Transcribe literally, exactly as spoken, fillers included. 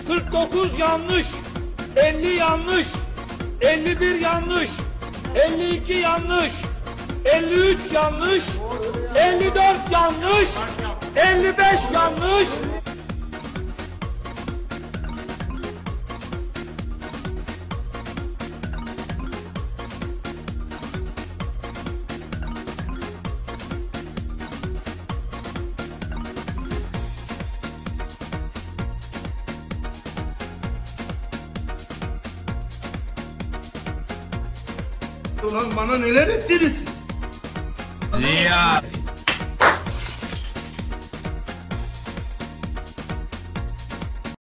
kırk dokuz yanlış, elli yanlış, elli bir yanlış, elli iki yanlış, elli üç yanlış, elli dört yanlış, elli beş yanlış. Ulan bana neler ettiniz? Ziya.